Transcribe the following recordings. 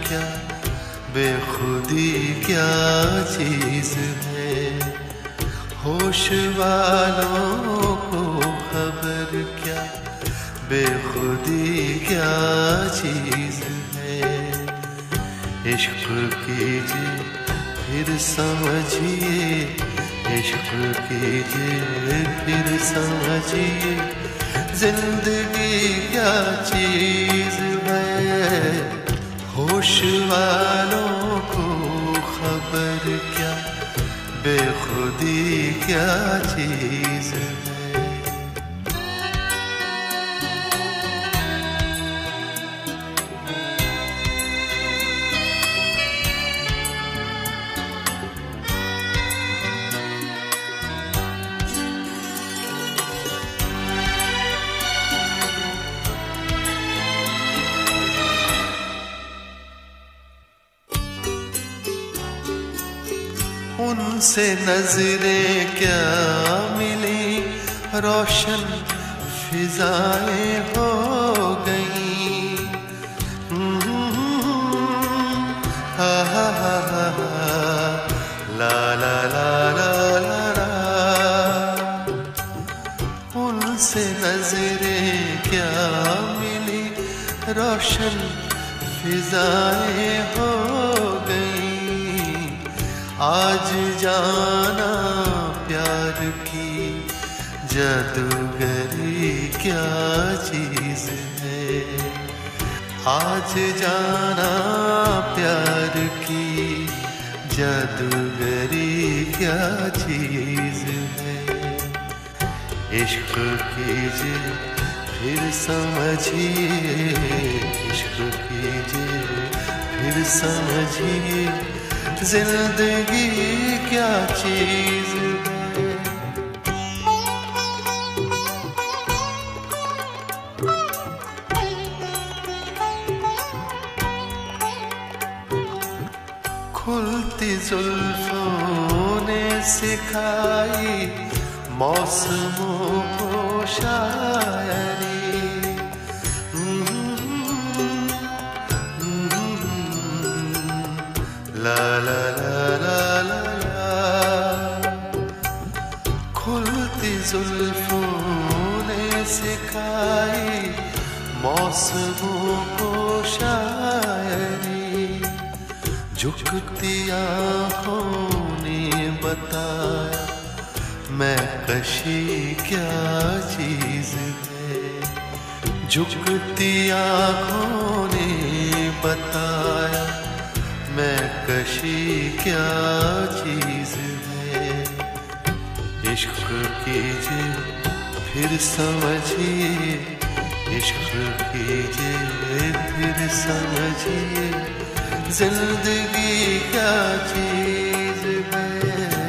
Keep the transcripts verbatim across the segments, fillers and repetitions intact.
क्या, बेखुदी क्या चीज है। होश वालों को खबर क्या, बेखुदी क्या चीज है। इश्क कीजिए फिर समझिए, इश्क कीजिए फिर समझिए, जिंदगी क्या चीज है। होश वालों को खबर क्या, बेखुदी क्या चीज है। उनसे नजरें क्या मिली, रोशन फिजाएं हो गई। हा हा हा हा ला ला ला ला ला ला। उनसे नजरें क्या मिली, रोशन फिजाएं हो गई। आज जाना प्यार की जादूगरी क्या चीज है। आज जाना प्यार की जादूगरी क्या चीज है। इश्क कीजिए फिर समझिए, इश्क कीजिए फिर समझिए, जिंदगी क्या चीज है। खुलती जुल्फों ने सिखाई मौसमों को शायरी। ला ला ला ला ला ला। खुलती जुल्फों ने सिखाई मौसमों को शायरी। झुकती आँखों ने बताया मैं कशी क्या चीज है। झुकती आँखों ने बताया मैं कशी क्या चीज है। इश्क कीजिए फिर समझिए, इश्क कीजिए फिर समझिए, जिंदगी क्या चीज है।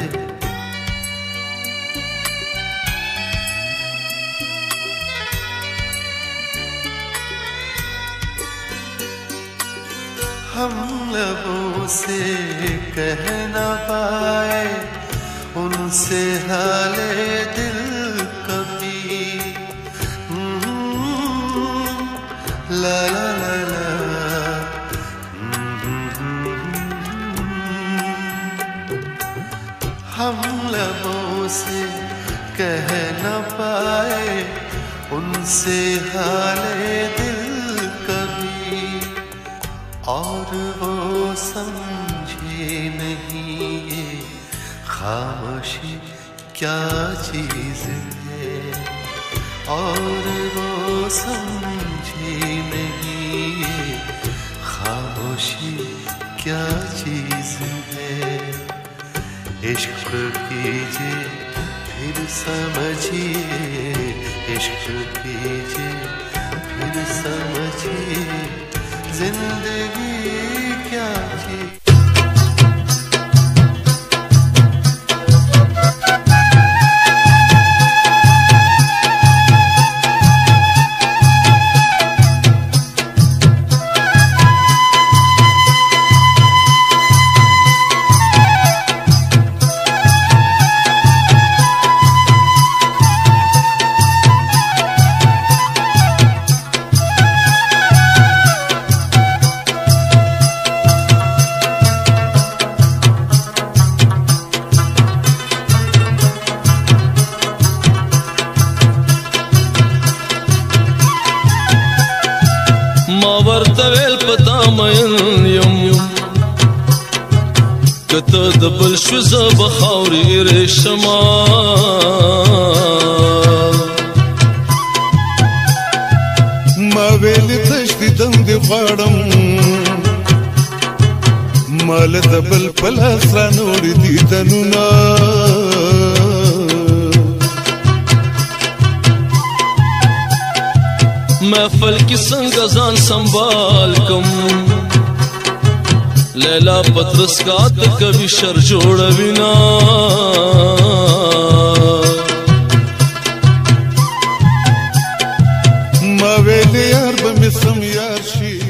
हम लबों से कह न पाए उनसे हाले दिल कभी। ला ला ला ला। हम लबों से कह न पाए उनसे हाले दिल कभी। और वो समझे नहीं ये खामोशी क्या चीज है। और वो समझे नहीं ये खामोशी क्या चीज है। इश्क कीजिए फिर समझिए, इश्क कीजिए फिर समझिए, जिंदगी क्या चीज। مین یم کته د بل شو ز بخاوري رشما ما ویل تشتی دند غواړم مال د بل پلاس را نوړي دي تنونه محفل کی څنګه ځان سنبال کم لیلا پترس کا د کبي شر جوړوي نا ما ویل یار به مې سم یار شي